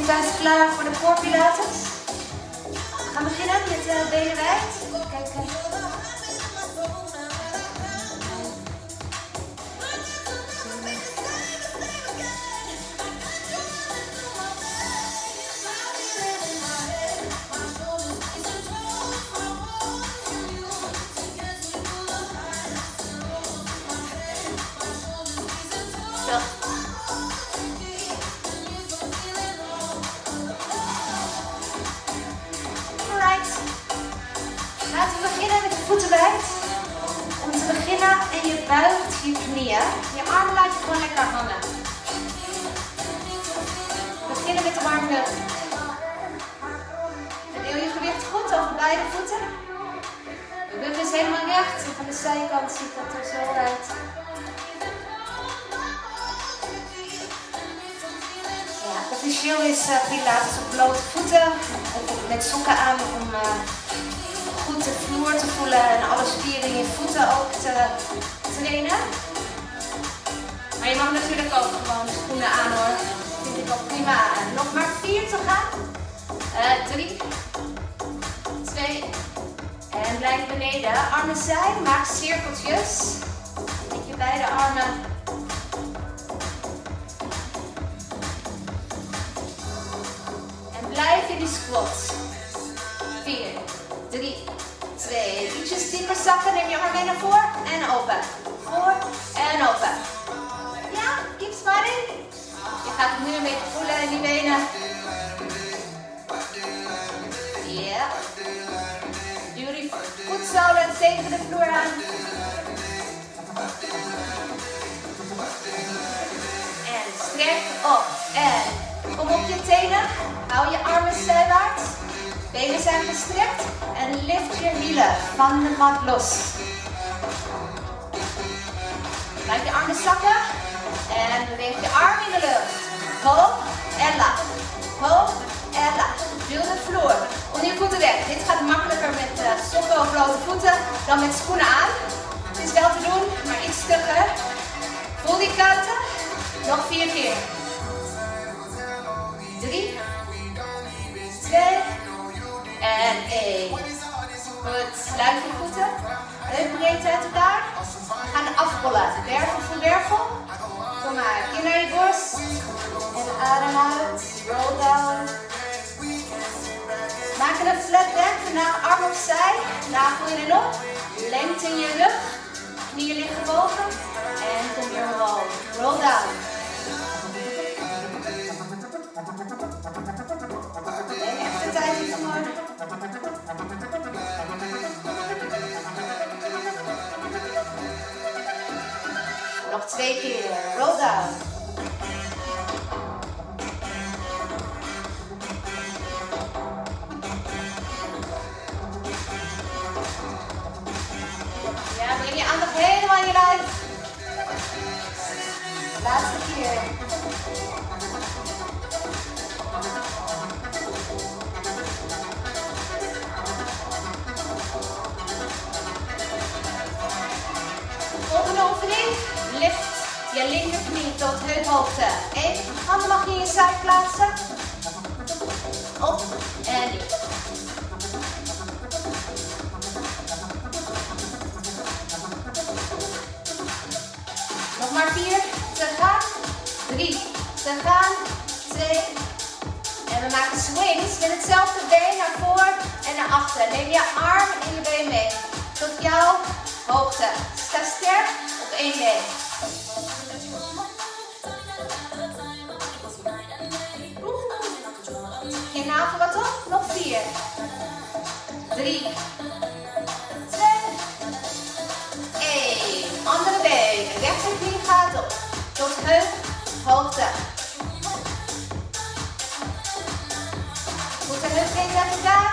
zijn ze klaar voor de core pilates. We gaan beginnen met benen wijd. Kijk. Laten we beginnen met de voeten wijd. Om te beginnen en je buigt je knieën. Je armen laat je gewoon lekker hangen. We beginnen met de warming-up. Verdeel je gewicht goed over beide voeten. De rug is helemaal recht. En van de zijkant ziet dat er zo uit. Ja, officieel is pilates op blote voeten. Of met sokken aan om goed de vloer te voelen en alle spieren in je voeten ook te trainen. Maar je mag natuurlijk ook gewoon schoenen aan hoor. Dat vind ik ook prima. Nog maar 4 te gaan. 3, 2 en blijf beneden. Armen zij, maak cirkeltjes. Met je beide armen. En blijf in die squat. 4, 3, 2, ietsjes dieper zakken, neem je arm mee naar voren en open. Voor en open. Ja, keep smiling. Je gaat het nu een beetje voelen in die benen. Ja. Duw die voetzolen tegen de vloer aan. En strek op. En kom op je tenen. Hou je armen zijwaarts. Benen zijn gestrekt en lift je hielen van de mat los. Laat je armen zakken en beweeg je arm in de lucht. Hoog en laag. Hoog en laag. Duw de vloer onder je voeten weg. Dit gaat makkelijker met sokken of blote voeten dan met schoenen aan. Het is wel te doen, maar iets stugger. Voel die kanten. Nog 4 keer. 3, 2 en 1. Goed, sluit je voeten. Heupbreedte uit elkaar. We gaan afrollen. Wervel voor wervel. Kom maar, kin naar je borst. En adem uit. Roll down. Maak een flat back. Daarna arm opzij. Navel in en op. Lengte in je rug. Knieën liggen boven. En kom weer omhoog. Roll down. Echt de tijd hiervoor. Nog 2 keer. Roll down. Ja, breng je aandacht helemaal in je lijf. Laatste keer. Volgende oefening. Lift je linkerknie tot heuphoogte. 1. Handen mag je in je zij plaatsen. Op en diep. Nog maar 4 te gaan. 3 te gaan. 2. En we maken swings met hetzelfde been naar voren en naar achter. Neem je arm en je been mee. Tot jouw hoogte. Sta sterk op 1 been. Je navel wat op. Nog 4. 3. 2. 1. Andere been. Rechterknie gaat op. Tot heuphoogte. Goed de heupbeen naar elkaar.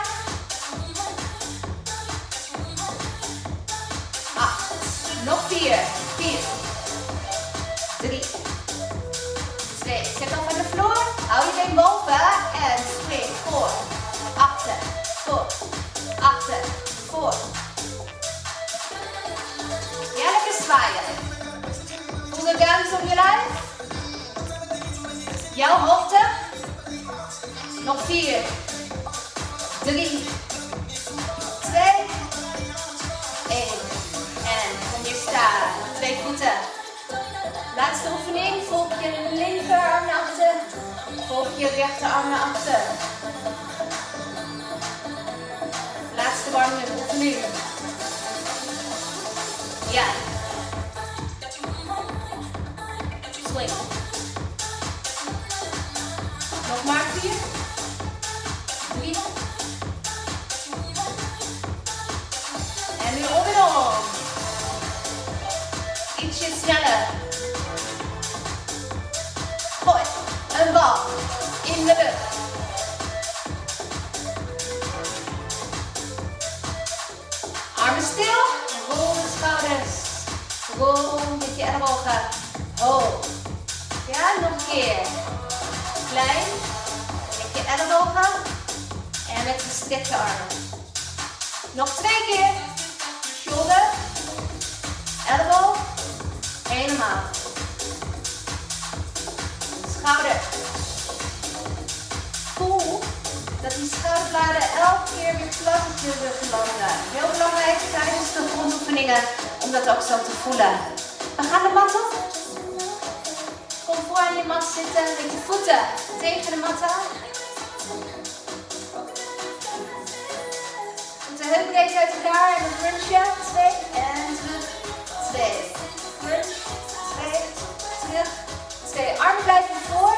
8. Nog 4. 4. 3. 2. Zet op aan de vloer. Hou je been boven. En spring voor. Achter. Voor. Achter. Voor. Ja, lekker zwaaien. Voel de duimpjes op je lijf. Jouw hoogte. Nog 4, 3, 2, 1. En kom weer staan. 2 voeten. Laatste oefening. Volg je linkerarm naar achter. Volg je rechterarm naar achter. Laatste warming oefening. Ja. Swing. Nog maar 4. 3. En nu om en om. Ietsje sneller. Gooi een bal in de lucht. Armen stil. Rol de schouders. Rol met je ellebogen. Hoog. Ja, nog een keer. Klein. Met je ellebogen. En met gestrekte armen. Nog 2 keer. Shoulder. Elleboog. Helemaal. Schouder. Voel dat die schouderbladen elke keer weer plat op je rug landen. Heel belangrijk tijdens de grondoefeningen om dat ook zo te voelen. We gaan de mat op. Kom voor aan je mat zitten met je voeten tegen de mat aan. Voeten heel breed uit elkaar en een crunchje. 2 en terug. 2. Crunch. 2. Terug. 2. Armen blijven voor.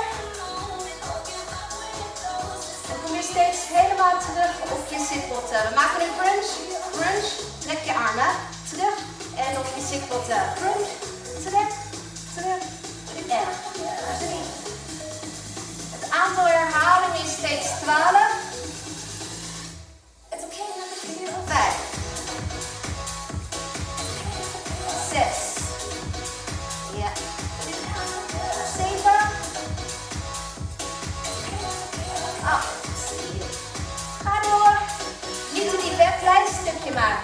En kom je steeds helemaal terug op je zitbotten. We maken een crunch. Crunch. Trek je armen. Terug. En op je zitbotten. Crunch. Terug. Terug. En 3. Het aantal herhalingen is steeds 12. 5. 6. Ja. 7. 8. Ga door. Niet te diep weg, klein stukje maar.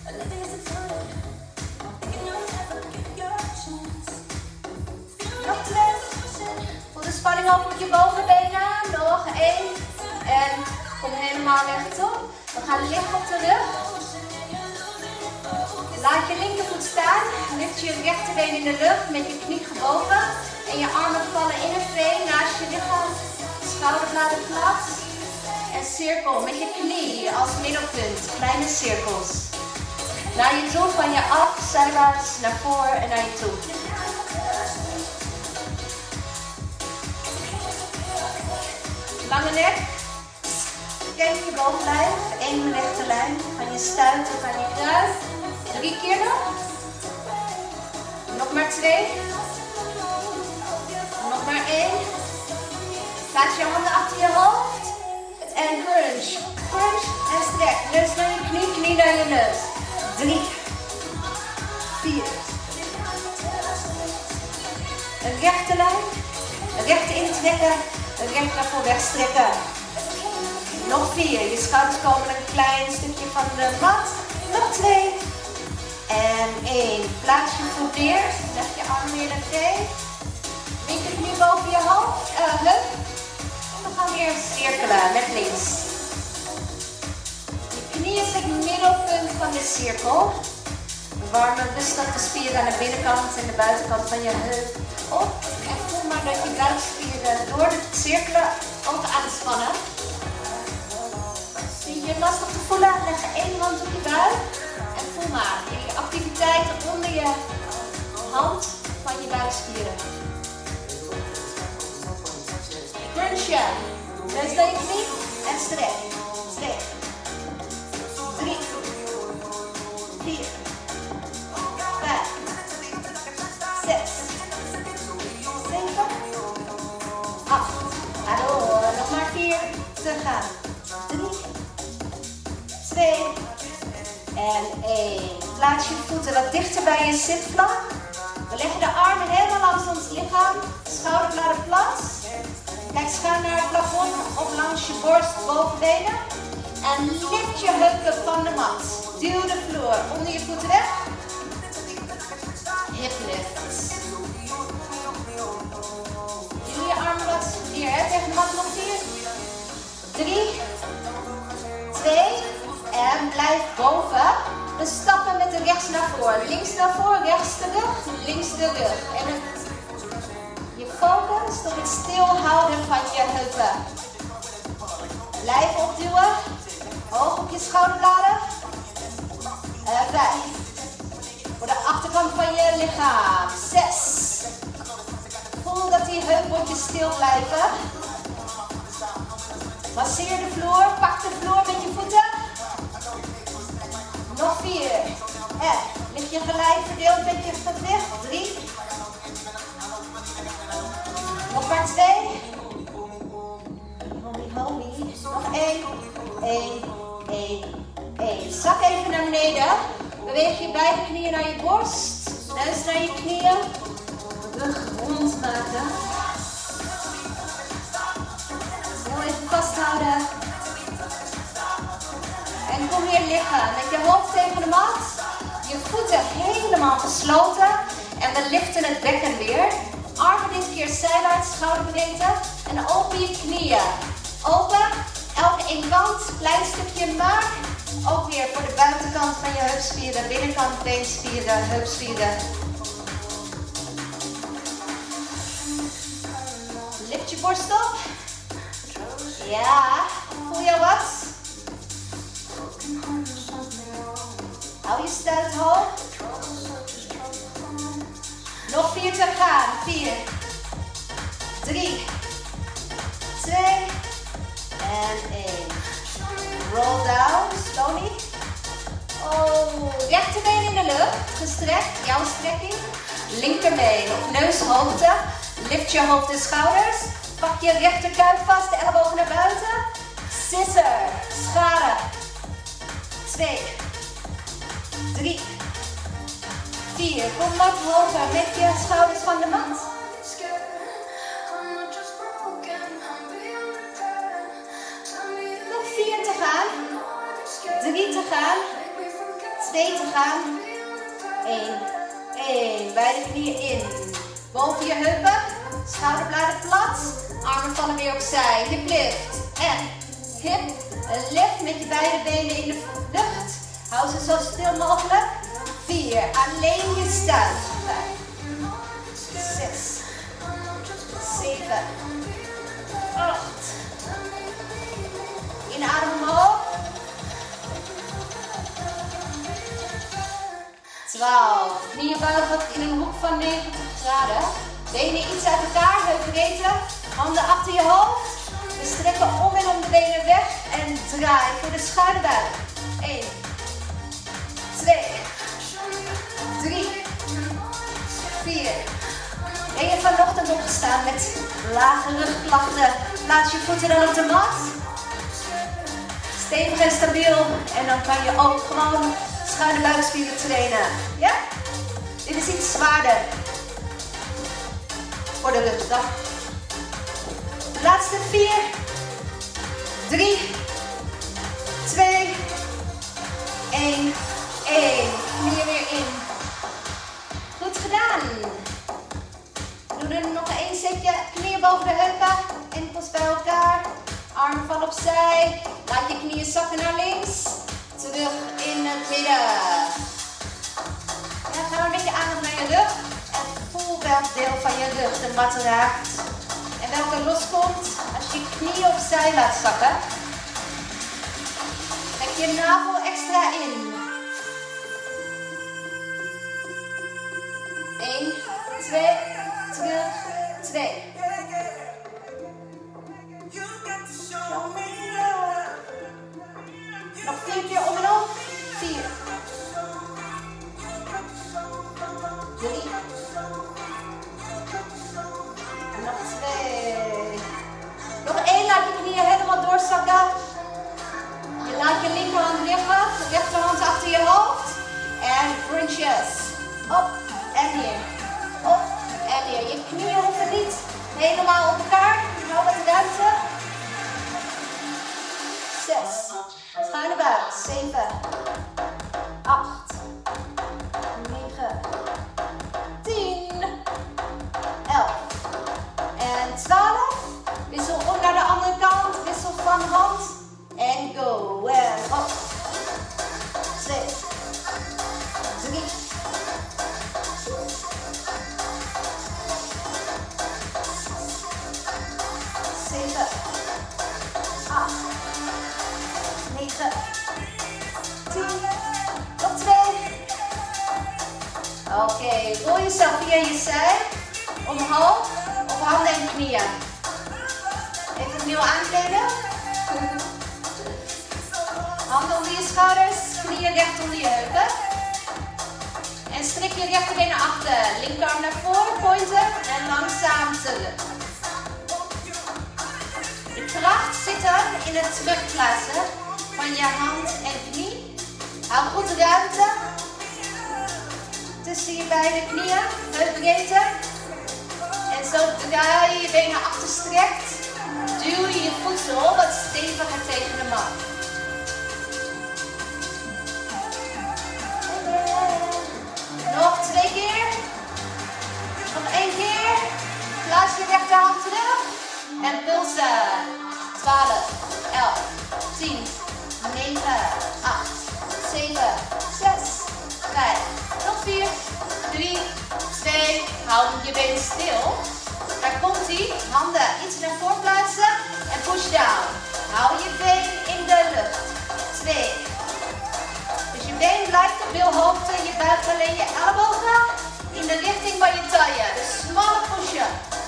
Nog 2. Voel de spanning op je bovenbenen. Nog 1. En kom helemaal rechtop. We gaan liggen op de rug. Laat je linkervoet staan. Lift je rechterbeen in de lucht met je knie gebogen. En je armen vallen in een V naast je lichaam. Schouderbladen plat. En cirkel met je knie als middelpunt. Kleine cirkels. Naar je toe, van je af, zijwaarts, naar voren en naar je toe. Lange nek. Ken je bovenlijf. 1 rechte lijn. Van je stuit tot aan je kruis. 3 keer nog. Nog maar 2. Nog maar 1. Plaats je handen achter je hoofd. En crunch. Crunch en strek. Neus naar je knie, knie naar je neus. 3. 4. Een rechte lijn. Een rechte intrekken. Een recht naar voor wegstrekken. Nog 4. Je schouders komen een klein stukje van de mat. Nog 2. En 1. Plaats je voet neer. Leg je arm weer naar 2. Linkerknie boven je hoofd. Heup. En we gaan weer cirkelen met links. Je knie is het middelpunt van de cirkel. We warmen rustig de spieren aan de binnenkant en de buitenkant van je heup op. En voel maar dat je buikspieren door het cirkelen ook aanspannen. Vind je het lastig te voelen? Leg 1 hand op je buik. En voel maar die activiteit onder je hand van je buikspieren. Crunchje. Neus naar je knie en strek. Strek. 3. 4. 5. 6. 7. 8. Ga door. Nog maar 4 te gaan. 3. 2. En 1. Plaats je voeten wat dichter bij je zitvlak. We leggen de armen helemaal langs ons lichaam. Schouderbladen plat. Kijk schuin naar het plafond of langs je borst, bovenbenen. En lift je heupen van de mat. Duw de vloer onder je voeten weg. Hip lift. Duw je armen wat meer, hè? Tegen de mat nog 4. 3, 2 en blijf boven. We stappen met de rechts naar voren. Links naar voren, rechts terug, links de rug. En je focus op het stilhouden van je heupen. Blijf opduwen. Hoog op je schouderbladen. 5. Voor de achterkant van je lichaam. 6. Voel dat die heupbondjes stil blijven. Masseer de vloer. Pak de vloer met je voeten. Nog 4. En lig je gelijk verdeeld met je gewicht. 3. Nog maar 2. Homie. Nog 1. 1. Zak even naar beneden. Beweeg je beide knieën naar je borst. Neus naar je knieën. Rug rond maken. Heel even vasthouden. En kom weer liggen. Met je hoofd tegen de mat. Je voeten helemaal gesloten. En we liften het bekken weer. Armen dit keer zijwaarts, schouderbreedte. En open je knieën. Open. Elke één kant. Klein stukje maag. Ook weer voor de buitenkant van je heupspieren. Binnenkant beenspieren, heupspieren. Lift je borst op. Ja. Voel je wat? Hou je stuit hoog. Nog 4 te gaan. 4. 3. 2. En 1. Roll down. Slowly. Oh. Rechterbeen in de lucht. Gestrekt. Jouw strekking. Linkerbeen op neushoogte. Lift je hoofd en schouders. Pak je rechterkuit vast. De ellebogen naar buiten. Scissor. Scharen. 2. 3. 4. Kom wat hoger met je schouders van de mat. Nog 4 te gaan. 3 te gaan. 2 te gaan. 1. Beide knieën in. Boven je heupen. Schouderbladen plat. Armen vallen weer opzij. Hip lift. En hip lift met je beide benen in de lucht. Hou ze zo stil mogelijk. 4. Alleen je stuit. 5. 6. 7. 8. Inadem omhoog. 12. Knieën buigen in een hoek van 90 graden. Benen iets uit elkaar, heupbreedte. Handen achter je hoofd. We strekken om en om de benen weg. En draai voor de schuine buik. 1. 2. 3. 4. Ben je vanochtend opgestaan met lage rugklachten? Plaats je voeten dan op de mat. Stevig en stabiel. En dan kan je ook gewoon schuine buikspieren trainen. Ja? Dit is iets zwaarder. Voor de rugdag. Laatste 4. 3. 2. 1. Knieën weer in. Goed gedaan. Doe er nog 1 setje. Knieën boven de heupen. Enkels bij elkaar. Armen vallen opzij. Laat je knieën zakken naar links. Terug in het midden. Ja, ga maar met je aandacht naar je rug. En voel welk deel van je rug de mat raakt. En welke loskomt als je knieën opzij laat zakken. Trek je navel extra in. 1, 2, terug, 2. Nog 4 keer om en om. 4. 3. En nog 2. Nog 1, laat je knieën helemaal doorzakken. Je laat je linkerhand liggen, de rechterhand achter je hoofd. En crunches. Op en neer. Op en neer. Je knieën hoeven niet zij. Omhoog, op handen en knieën. Even opnieuw aankleden. Handen onder je schouders, knieën recht onder je heupen. En strik je rechterbeen naar achter. Linkerarm naar voren, pointer en langzaam terug. De kracht zit dan in het terugplaatsen van je hand en knie. Hou goed ruimte tussen je beide knieën, heupbreedte. En zodra je je been naar achter strekt, duw je je voedsel wat steviger tegen de mat. Nog 2 keer. Nog 1 keer. Plaats je rechterhand terug. En pulsen. 12, 11, 10, 9, 8, 7, 6, 5. Nog 4, 3, 2. Hou je been stil. Daar komt ie. Handen iets naar voren plaatsen. En push down. Hou je been in de lucht. 2. Dus je been blijft op bilhoogte. Je buigt alleen je ellebogen in de richting van je taille. Dus smalle push-up.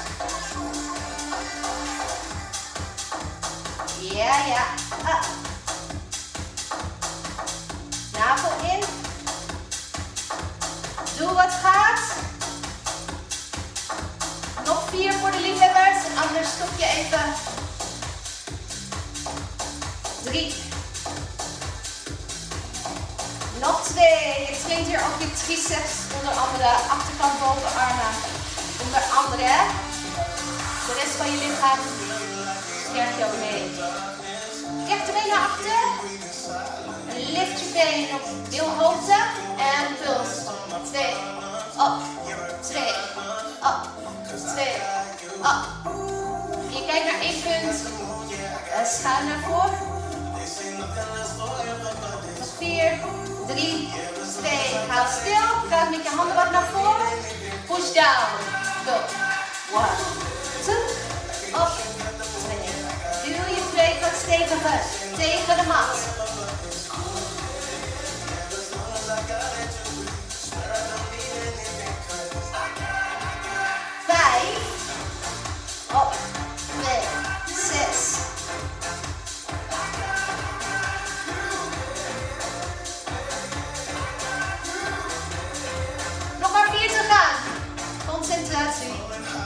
Ja, ja. Navel in. Doe wat gaat. Nog 4 voor de liefhebbers. En anders stop je even. 3. Nog 2. Je traint hier ook je triceps. Onder andere achterkant bovenarmen. Onder andere. De rest van je lichaam. Sterk je ook mee. Rechterbeen naar achter. En lift je been op bilhoogte. En puls. 2. Op. 2. Op. 2. Op. Je kijkt naar 1 punt. Schuin naar voren. 4. 3. 2. Hou stil. Ga met je handen wat naar voren. Push down. Go. 1. 2. Op. 2. Duw je breed wat steviger tegen de mat. 5. Op. 2. 6. Nog maar 4 te gaan. Concentratie.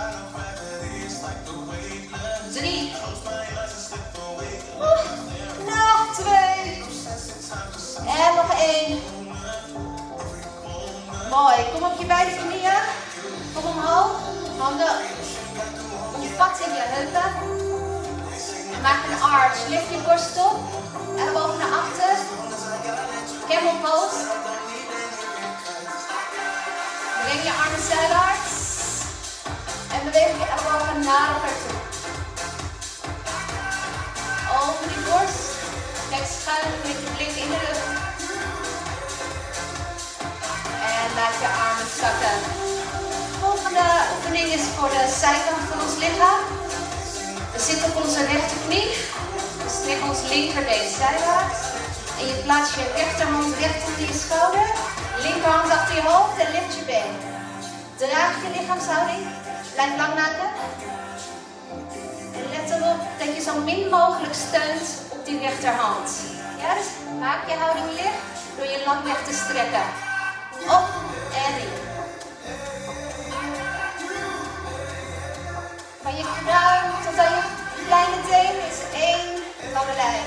3. Nog 2. En nog 1. Mooi. Kom op je beide knieën. Kom omhoog. Handen omvat in je heupen. En maak een arch. Lift je borst op. Ellebogen naar achter. Camel pose. Breng je armen zijwaarts. En beweeg je ellebogen naar elkaar toe. Over die borst. Kijk schuin met je blik in de lucht. En laat je armen zakken. De volgende oefening is voor de zijkant van ons lichaam. We zitten op onze rechterknie. We strekken ons linkerbeen zijwaarts. En je plaatst je rechterhand recht onder je schouder. Linkerhand achter je hoofd en lift je been. Draag je lichaamshouding. Blijf lang maken. En let erop dat je zo min mogelijk steunt op die rechterhand. Ja, dus maak je houding licht door je lang weg te strekken. Op en in. Van je kruin tot aan je kleine teen is 1 lange lijn.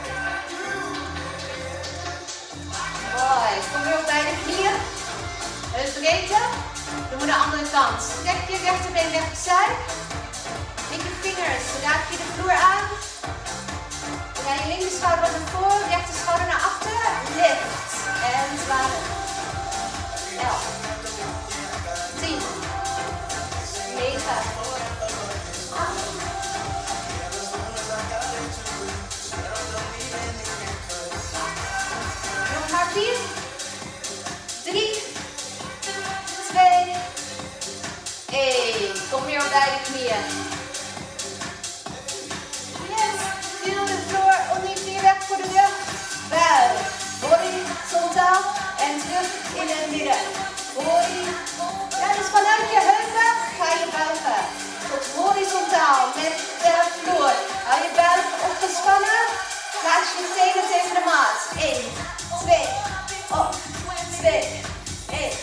Mooi. Kom weer op beide knieën. Heupbreedte. Doen we de andere kant. Trek je rechterbeen recht opzij. Met je vingers raak je de vloer aan. Draai je linker schouder wat naar voren, rechter schouder naar achter. Lift. En 12. 11. 10. 9. 8. Nog maar 4. 3. 2. 1. Kom weer op beide knieën. Yes. Duw de vloer oneven weg voor de rug. Buig. Horizontaal. En terug in het midden. Horizontaal. dus vanuit je heupen ga je buigen. Tot horizontaal met de vloer. Hou je buik opgespannen. Plaats je tenen tegen de maat. 1, 2, op, 2, 1.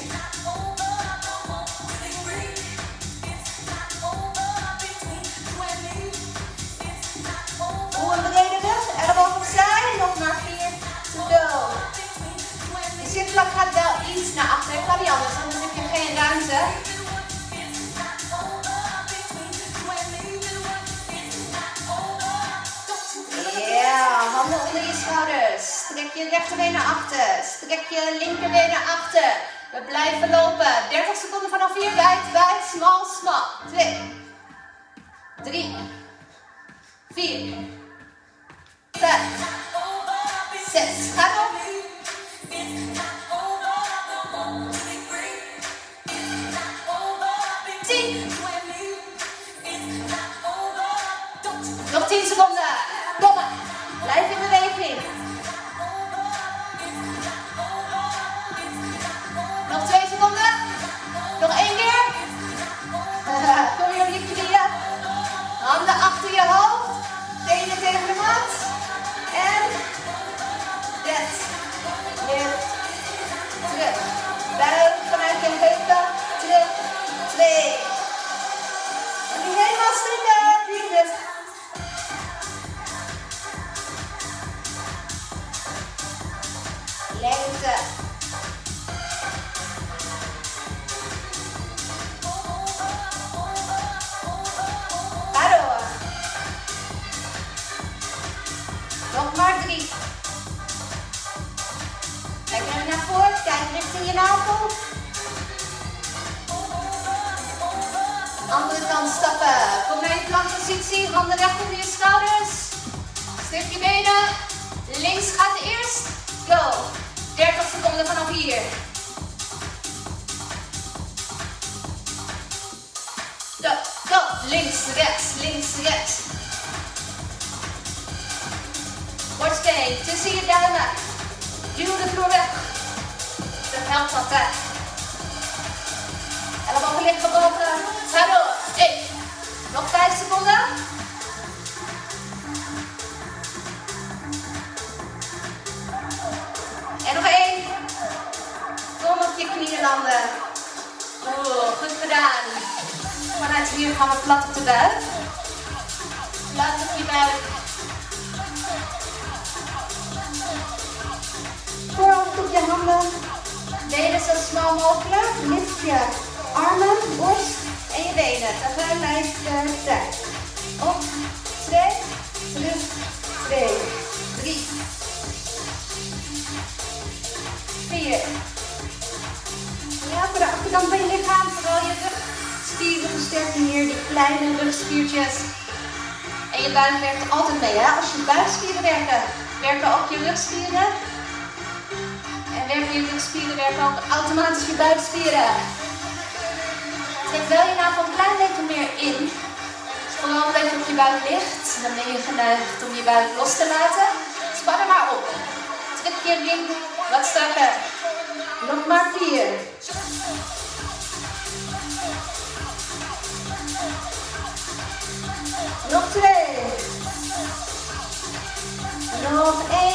Voel een brede rug, elleboog opzij. Nog maar 4 to go. Je zitvlak gaat wel iets naar achter. Kan niet anders, anders heb je geen ruimte. Ja, handen onder je schouders. Strek je rechterbeen naar achter. Strek je linkerbeen naar achter. We blijven lopen. 30 seconden vanaf hier. Wijd, wijd, smal, smal. 2, 3, 4, 5, 6. Ga op. 10. Nog 10 seconden. Kom maar. Blijf in beweging. Nog 2 seconden. Nog 1 keer. Kom je op je knieën. Handen achter je hoofd. Tenen tegen de mat. En that's lift. Terug. Buik vanuit je heupen. Terug. 2. En nu helemaal strikken. 4. Lengte. Ga door. Nog maar 3. Kijk even naar voren. Kijk richting je navel. Andere kant stappen. Kom naar je plankpositie. Handen recht onder je schouders. Strek je benen. Links gaat eerst. Go. 30 seconden vanaf hier. Go, go. Links, rechts. Borstbeen tussen je duimen. Duw de vloer weg. Dat helpt altijd. Ellebogen liggen boven. Ga door. 1. Nog 5 seconden. En nog 1. Kom op je knieën landen. Goed gedaan. Vanuit hier gaan we plat op de buik. Plat op je buik. Voorhoofd op je handen. Benen zo smal mogelijk. Lift je armen, borst en je benen. Tegelijkertijd. Op. 2. Terug. 2. 3. 4. Ja, voor de achterkant van je lichaam, vooral je rugspieren versterken hier, die kleine rugspiertjes. En je buik werkt altijd mee, hè? Als je buikspieren werken, werken ook je rugspieren. En werken je rugspieren, werken ook automatisch je buikspieren. Trek wel je navel een klein beetje meer in. Vooral omdat je op je buik ligt, dan ben je geneigd om je buik los te laten. Span er maar op. Trek je ring wat strakker. Nog maar 4. Nog 2. Nog 1.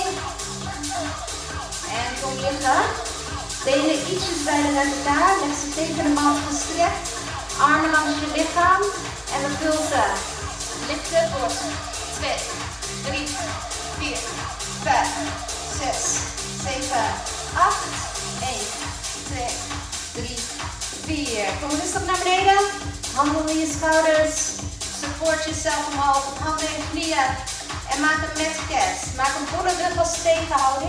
En kom liggen. Benen ietsjes verder uit elkaar. Leg ze tegen de mat gestrekt. Armen langs je lichaam. En we pulsen. Lift de borst. 2, 3, 4, 5, 6, 7, 8. 1, 2, 3, 4. Kom rustig naar beneden. Handen onder je schouders. Support jezelf omhoog. Handen en knieën. En maak een mat cat. Maak een volle rug als tegenhouding.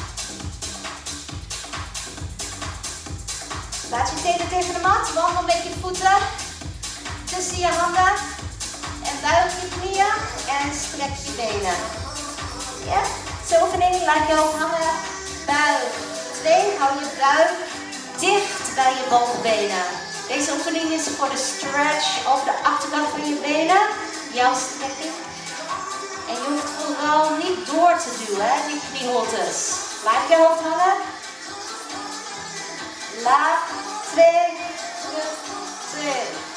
Laat je tenen tegen de mat. Wandel met je voeten tussen je handen. En buig je knieën. En strek je benen. Ja? Zo'n oefening. Laat je hoofd hangen. Buig. 2. Hou je buik dicht bij je bovenbenen. Deze oefening is voor de stretch over de achterkant van je benen. Jouw strekking. En je hoeft vooral niet door te duwen, hè, die knieholtes. Laat je hoofd hangen. Laag, 2, terug, 2.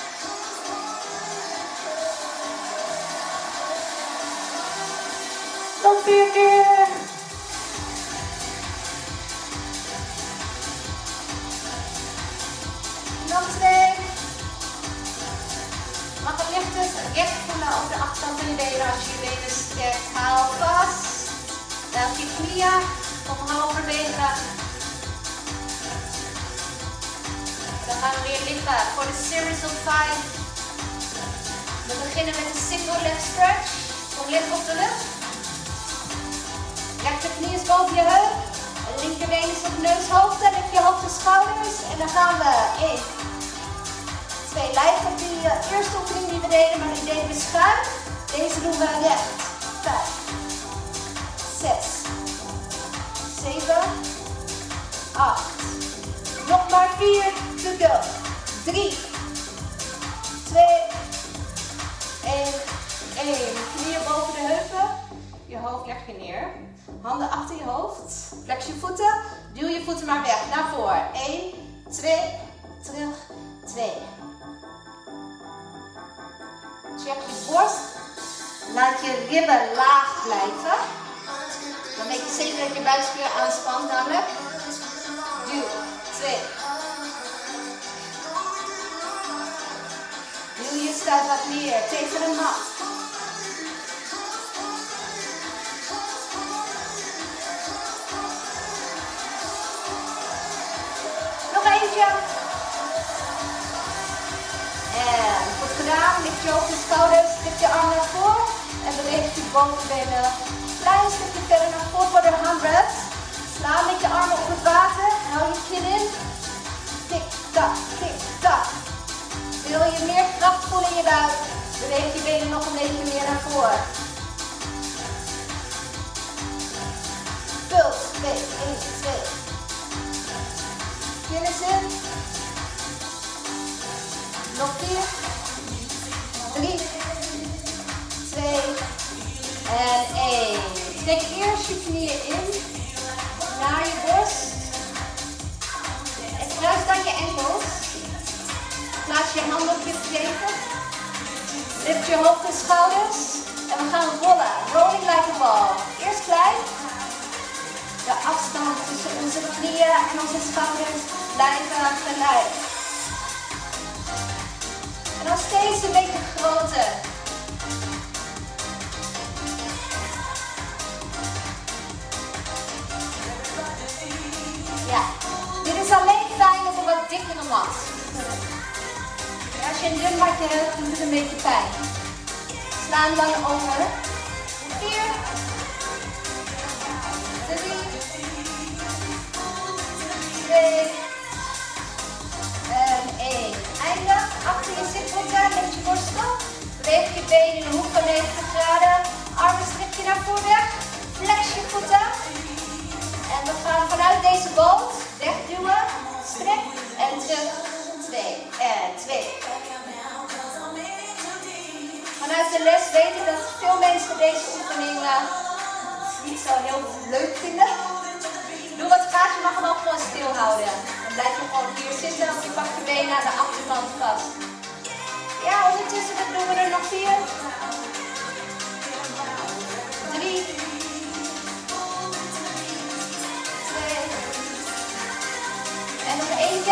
Nog 4 keer. Nog 2. Mag het licht recht voelen op de achterkant van je benen als je je benen strekt. Hou vast. Duim je knieën omhoog bewegen. Dan gaan we weer liggen voor de series of 5. We beginnen met de single leg stretch. Kom licht op de lucht. Rechterknie is boven je heup. Linkerbeen is op neushoogte. Lift je hoofd en schouders. En dan gaan we 1, 2. Lijkt op die eerste oefening die we deden, maar die deden we schuin. Deze doen we recht. 5, 6, 7, 8. Nog maar 4 to go. 3, 2, 1. Knieën boven de heupen. Je hoofd leg je neer. Handen achter je hoofd. Flex je voeten. Duw je voeten maar weg. Naar voren. 1, 2, terug, 2. Check je borst. Laat je ribben laag blijven. Dan weet je zeker dat je buikspier aanspant namelijk. Duw. 2. Duw je stuit wat neer tegen de mat. Nog eentje. En goed gedaan. Lift je hoofd en schouders. Lift je armen naar voren. En beweeg je bovenbenen een klein stukje verder naar voren voor de 100. Sla met je armen op het water. Hou je kin in. Tik, tak, tik, tak. Wil je meer kracht voelen in je buik? Beweeg je benen nog een beetje meer naar voren. Puls. 2, 1, 2. Kin is in. Nog 4, 3, 2 en 1. Trek eerst je knieën in naar je borst. En kruis dan je enkels. Plaats je handen op je strepen. Lift je hoofd en schouders. En we gaan rollen. Rolling like a ball. Eerst klein. De afstand tussen onze knieën en onze schouders blijven gelijk. En dan steeds een beetje groter. Ja, dit is alleen fijn op een wat dikkere mat. Als je een dun matje hebt, doet het een beetje pijn. Sla hem dan over. 4, 3, 2 en 1. Eindig. Achter je zitbotten, lift je borst op. Beweeg je benen in de hoek van 90 graden. Armen strek je naar voren weg. Flex je voeten. En we gaan vanuit deze boot wegduwen. Strek en terug. 2 en 2. Vanuit de les weet ik dat veel mensen deze oefening niet zo heel leuk vinden. Doe wat graag, je mag hem ook gewoon stilhouden. Dan blijf je gewoon hier zitten of je pakt je benen aan de achterkant vast. Ja, ondertussen doen we er nog 4. 3. 2. En nog eentje.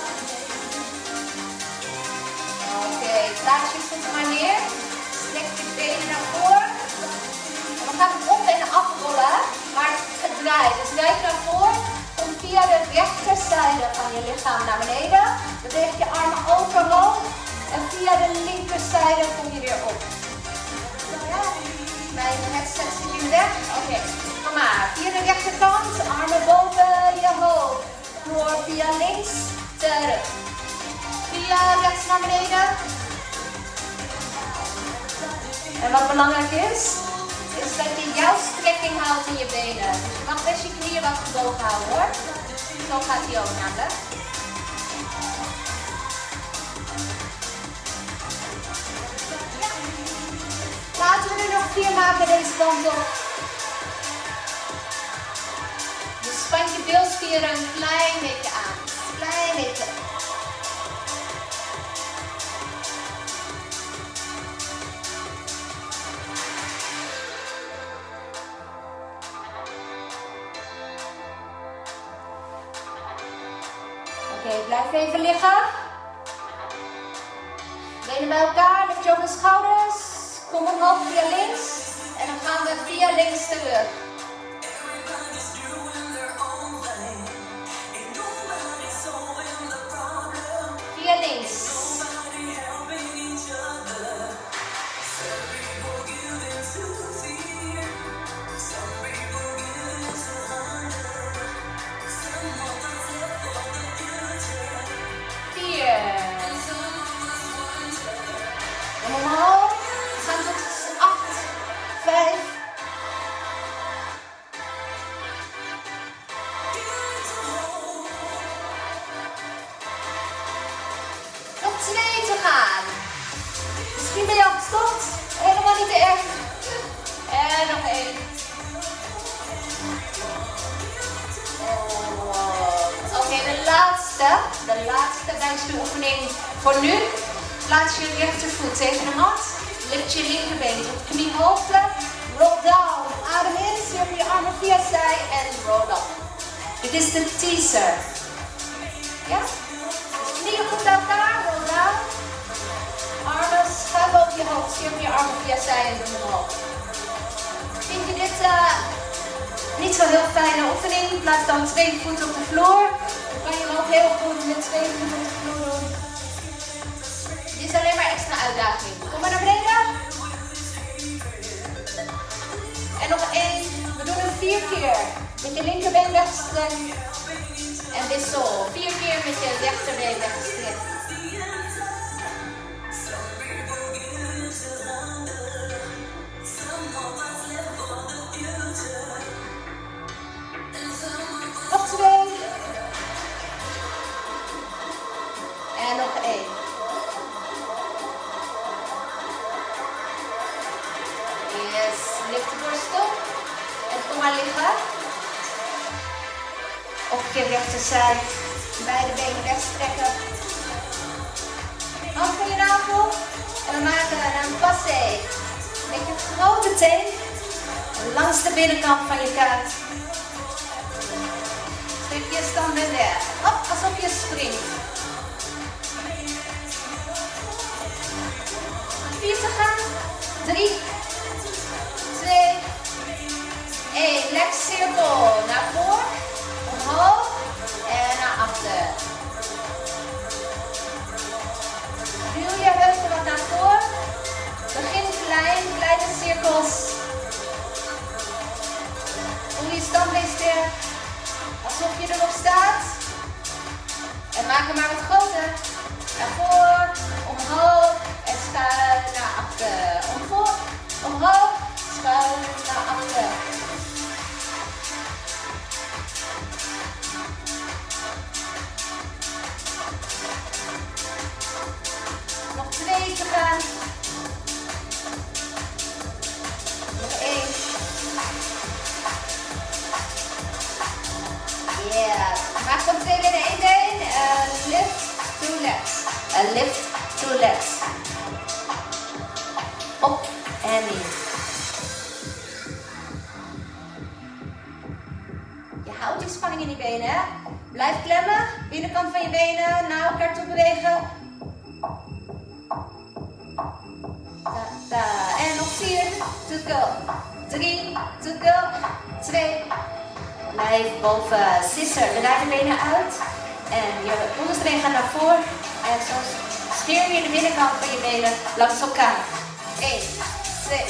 Oké, plaats je voeten maar neer. Strek je benen naar voren. En we gaan hem op en afrollen, maar gedraaid. Dus duik naar voren. Kom via de rechterzijde van je lichaam naar beneden. Beweeg je armen overhoog. En via de linkerzijde kom je weer op. Ja, mijn headset zit nu weg. Oké, kom maar. Via de rechterkant, armen boven je hoofd. Door via links, terug. Via rechts naar beneden. En wat belangrijk is dat je jouw strekking houdt in je benen. Dus je mag best je knieën wat gebogen houden hoor. Zo gaat hij ook namelijk. Ja. Laten we er nog 4 maken deze kant op. Dus span je bilspieren een klein beetje aan. Klein beetje. even liggen. Benen bij elkaar, lift je over de schouders. Kom omhoog via links. En dan gaan we via links terug. Via links. Omhoog. We gaan tot 8, 5. Nog 2 te gaan. Misschien ben je al gestopt. Helemaal niet erg. En nog 1. Oké, de laatste buikspieroefening voor nu. Plaats je rechtervoet tegen de mat. Lift je linkerbeen tot kniehoogte. Roll down. Adem in. Cirkel je armen via zij en roll up. Dit is de teaser. Ja? Dus knieën goed bij elkaar. Roll down. Armen schuin boven je hoofd. Cirkel je armen via zij en doe omhoog. Vind je dit niet zo heel fijne oefening? Plaats dan 2 voeten op de vloer. Dan kan je hem ook heel goed met 2 voeten op de vloer doen. Dit is alleen maar extra uitdaging. Kom maar naar beneden. En nog 1. We doen hem 4 keer. Met je linkerbeen weggestrekt. En wissel. 4 keer met je rechterbeen weggestrekt. Nog 2. En nog 1. Yes, lift de borst op. En kom maar liggen. Op je rechterzij. Beide benen wegstrekken. Hand van je navel. En we maken een passé. Met je grote teen langs de binnenkant van je kuit. Trek je stand weg. Hop, alsof je springt. 4 te gaan. 3, 2, 1. Leg cirkel. Naar voren, omhoog en naar achter. Duw je heupen wat naar voren. Begin klein, kleine cirkels. Voel je standbeen sterk. Alsof je er nog staat. En maak hem maar wat groter. Naar voren, omhoog en schuin naar achter. Omhoog, schuin naar achter. Nog 2 te gaan. Nog 1. Yeah. Maak van 2 benen 1 been. Lift, 2 legs. Lift, 2 legs. Op en neer. Je houdt die spanning in die benen, hè? Blijf klemmen. Binnenkant van je benen naar elkaar toe bewegen. En nog 4. To go. 3. To go. 2. Blijf boven. Scissor. Draai de benen uit. En je onderste been gaat naar voren. En zo scheer je de binnenkant van je benen langs elkaar. 1, 2.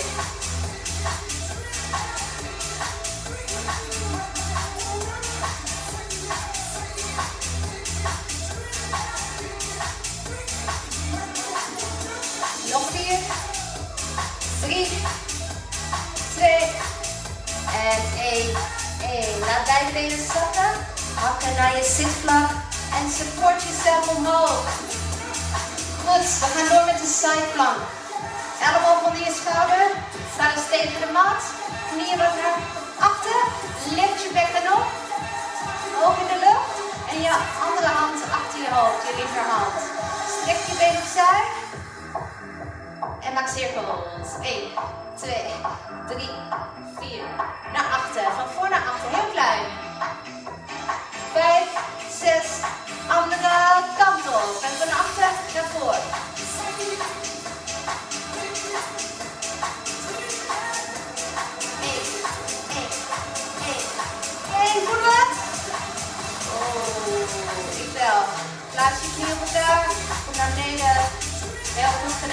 Nog 4, 3, 2 en 1. Laat beide benen zakken. Hakken naar je zitvlak en support jezelf omhoog. Goed, we gaan door met de side plank. Elleboog onder je schouder. Sta dus tegen de mat. Knieën wat naar achter. Lift je bekken op. Hoog in de lucht. En je andere hand achter je hoofd, je linkerhand. Strek je been opzij. En maak cirkels. 1, 2, 3, 4. Naar achter. Van voor naar achter. Heel klein. 5, 6. Andere kant.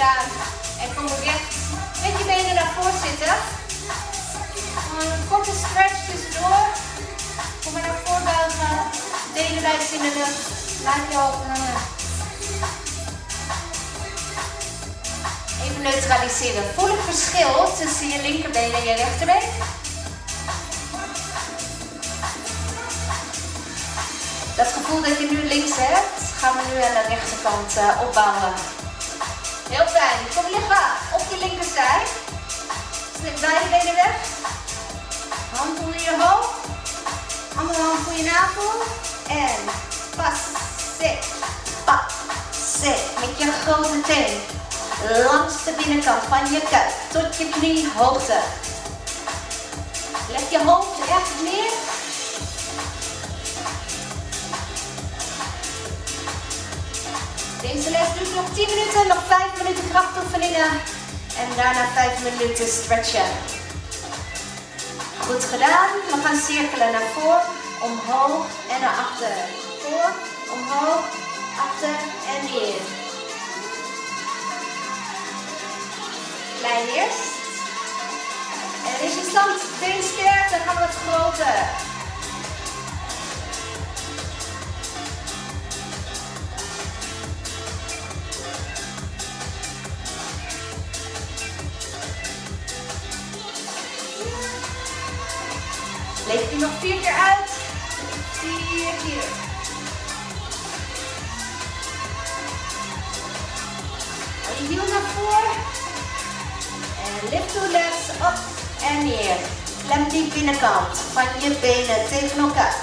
gedaan. En kom recht met je benen naar voren zitten. Een korte stretch tussendoor. Kom maar naar voren buigen. Benen wijd in de lucht. Laat je open hangen. Even neutraliseren. Voel het verschil tussen je linkerbeen en je rechterbeen. Dat gevoel dat je nu links hebt, gaan we nu aan de rechterkant opbouwen. Heel fijn. Kom liggen op je linkerzij. Slip beide benen weg. Hand onder je hoofd. Andere hand voor je navel. En passe, passe. Met je grote teen. Langs de binnenkant van je kuit. Tot je kniehoogte. Leg je hoofd echt neer. Deze les duurt nog 10 minuten, nog 5 minuten krachtoefeningen en daarna 5 minuten stretchen. Goed gedaan. We gaan cirkelen naar voren, omhoog en naar achter. Voor, omhoog, achter en neer. Klein eerst. En is je stand been sterk, dan gaan we wat groter. Leef die nog 4 keer uit. 4 keer. Hou je hiel naar voren. En lift your legs op en neer. Klem die binnenkant van je benen tegen elkaar.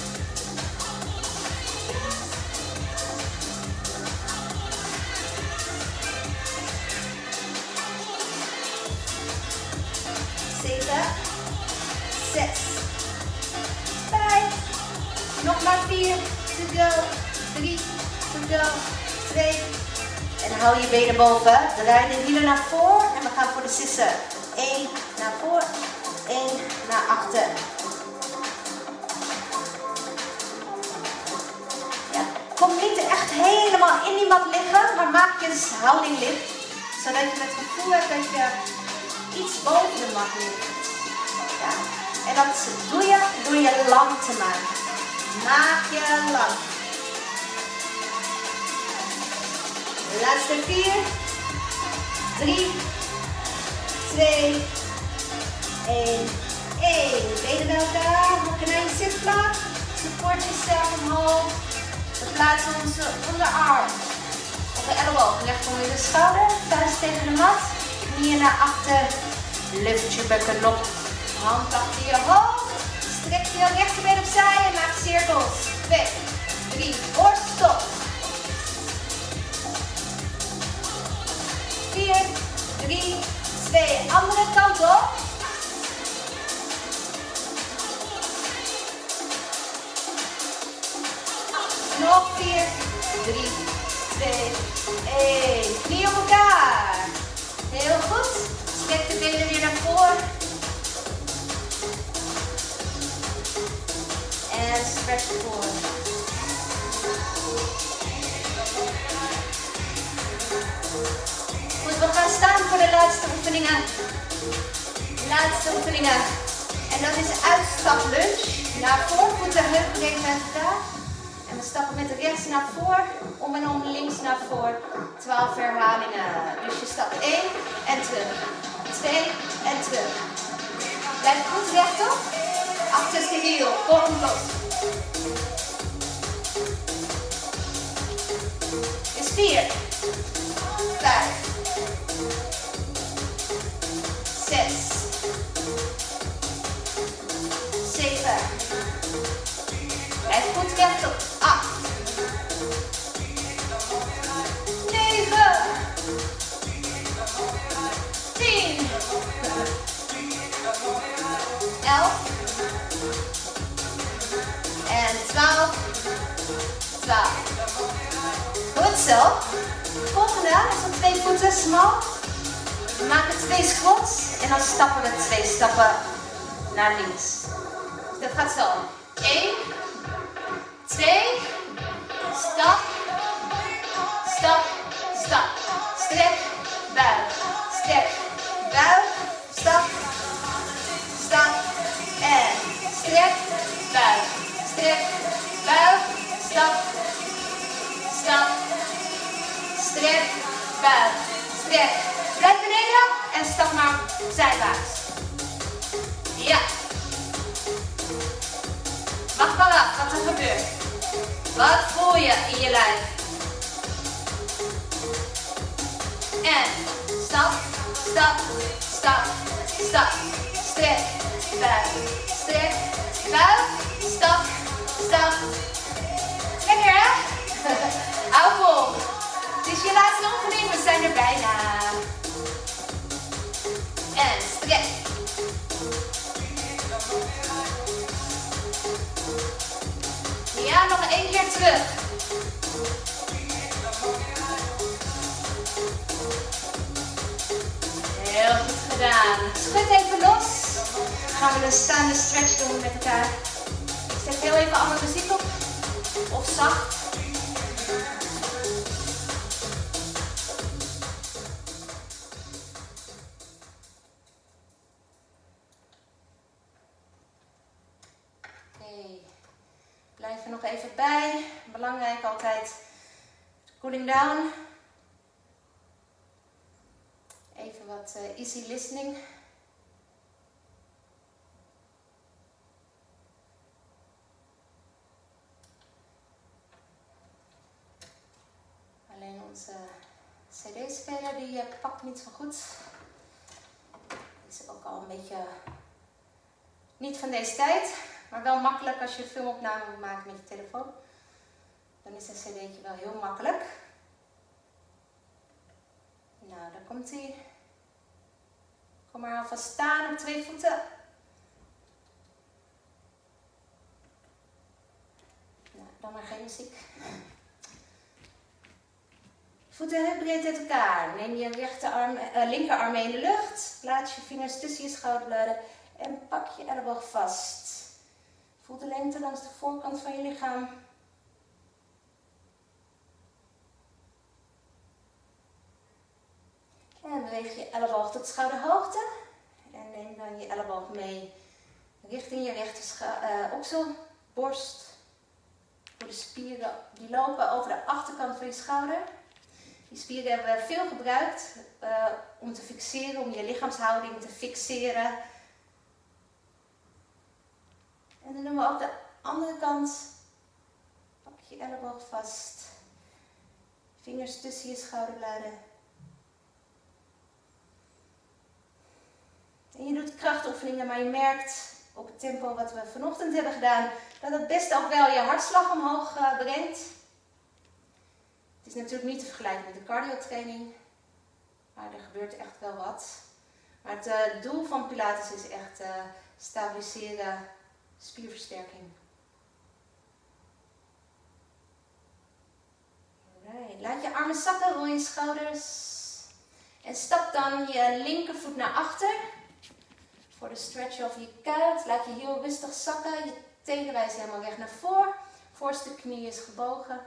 Nog maar 4 to go, 3 to go, 2. En hou je benen boven. Draai de hielen naar voren en we gaan voor de sissen. 1 naar voren, 1 naar achter. Ja, kom niet echt helemaal in die mat liggen, maar maak je houding licht. Zodat je het gevoel hebt dat je iets boven de mat ligt. Ja. En dat doe je door je lang te maken. Maak je lang. Laatste 4, 3, 2, 1, 1. Benen bij elkaar, hokken naar je zitplaat. Support jezelf omhoog. We plaatsen onze onderarm op de elleboog. Recht onder de schouder, vuist tegen de mat. Knieën naar achter. Lift je bekken op. Hand achter je hoofd. Strek je rechterbeen opzij en maak cirkels. 2, 3, voor, stop. 4, 3, 2, andere kant op. Nog 4, 3, 2, 1. Knie op elkaar. Heel goed. Strek de benen weer naar voren. En stretch voor. Goed, we gaan staan voor de laatste oefeningen. Laatste oefeningen. En dat is uitstap lunge. Naar voren, voeten heupbreed uit elkaar. En we stappen met rechts naar voren, om en om links naar voren. 12 herhalingen. Dus je stapt 1 en terug. 2 en terug. Blijf goed rechtop. Achterste hiel, kom los. Is 4, 5, 6, 7. Blijf goed rechtop. 8, 9, 10, 11. En 12. Goed zo. Volgende is op 2 voeten smal. We maken 2 squats en dan stappen we 2 stappen naar links. Dus dat gaat zo. 1, 2, stap, stap, stap. Strek, strek. Blijf beneden en stap maar zijwaarts. Ja. Wacht maar af wat er gebeurt. Wat voel je in je lijf? En stap, stap, stap, stap. Strek, buig, strek, buig, stap, stap. Lekker hè? Hou vol. Het is je laatste oefening, we zijn er bijna. En strek. Ja, nog één keer terug. Heel goed gedaan. Schud even los. Dan gaan we een staande stretch doen met elkaar. Ik zet heel even andere muziek op. Of zacht. Blijf er nog even bij. Belangrijk altijd cooling down. Even wat easy listening. Alleen onze cd-speler die pakt niet zo goed. Is ook al een beetje niet van deze tijd. Maar wel makkelijk als je een filmopname moet maken met je telefoon. Dan is een cd'tje wel heel makkelijk. Nou, daar komt hij. Kom maar alvast staan op 2 voeten. Nou, dan maar geen muziek. Voeten heupbreed uit elkaar. Neem je linkerarm mee in de lucht. Plaats je vingers tussen je schouderbladen. En pak je elleboog vast. Voel de lengte langs de voorkant van je lichaam. En beweeg je elleboog tot schouderhoogte. En neem dan je elleboog mee richting je rechter oksel, borst. Voor de spieren die lopen over de achterkant van je schouder. Die spieren hebben we veel gebruikt om te fixeren, om je lichaamshouding te fixeren. En dan doen we ook de andere kant. Pak je elleboog vast. Vingers tussen je schouderbladen. En je doet krachtoefeningen, maar je merkt op het tempo wat we vanochtend hebben gedaan, dat het best ook wel je hartslag omhoog brengt. Het is natuurlijk niet te vergelijken met de cardiotraining, maar er gebeurt echt wel wat. Maar het doel van Pilates is echt stabiliseren, spierversterking. Right. Laat je armen zakken, rol je schouders. En stap dan je linkervoet naar achter. Voor de stretch over je kuit. Laat je heel rustig zakken. Je tenen wijzen helemaal weg naar voren. Voorste knie is gebogen.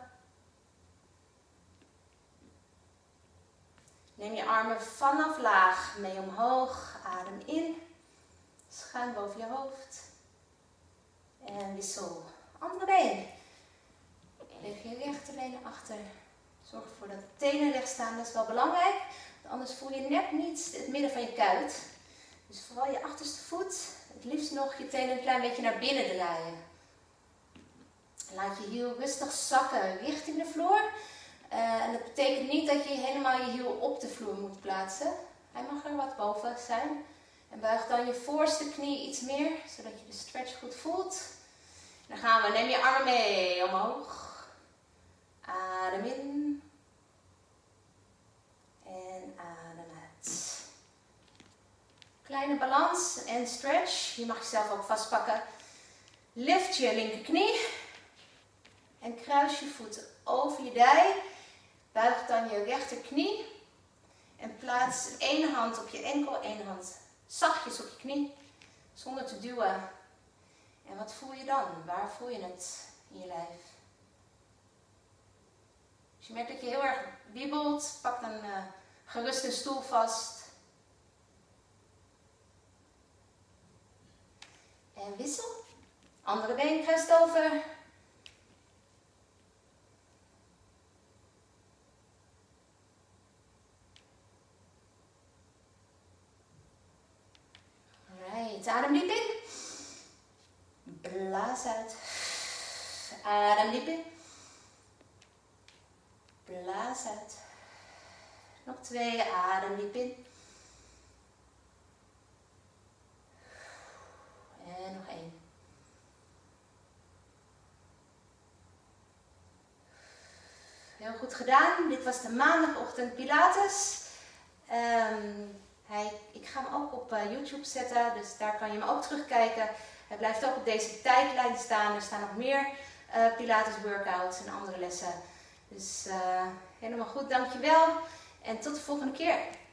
Neem je armen vanaf laag mee omhoog. Adem in. Schuin boven je hoofd. En wissel. Andere been. Leg je rechterbeen naar achter. Zorg ervoor dat de tenen recht staan. Dat is wel belangrijk. Want anders voel je net niet het midden van je kuit. Dus vooral je achterste voet. Het liefst nog je tenen een klein beetje naar binnen draaien. Laat je hiel rustig zakken richting de vloer. En dat betekent niet dat je helemaal je hiel op de vloer moet plaatsen. Hij mag er wat boven zijn. En buig dan je voorste knie iets meer, zodat je de stretch goed voelt. Dan gaan we, neem je armen mee omhoog. Adem in. En adem uit. Kleine balans en stretch. Je mag jezelf ook vastpakken. Lift je linkerknie. En kruis je voeten over je dij. Buig dan je rechterknie. En plaats één hand op je enkel, één hand zachtjes op je knie. Zonder te duwen. En wat voel je dan? Waar voel je het in je lijf? Als je merkt dat je heel erg wiebelt, pak dan gerust een stoel vast. En wissel. Andere been kruist over. diep in. Blaas uit. Nog 2, adem diep in. En nog 1. Heel goed gedaan. Dit was de maandagochtend Pilates. Ik ga hem ook op YouTube zetten, dus daar kan je hem ook terugkijken. Hij blijft ook op deze tijdlijn staan. Er staan nog meer Pilates workouts en andere lessen. Dus helemaal goed, dankjewel. En tot de volgende keer.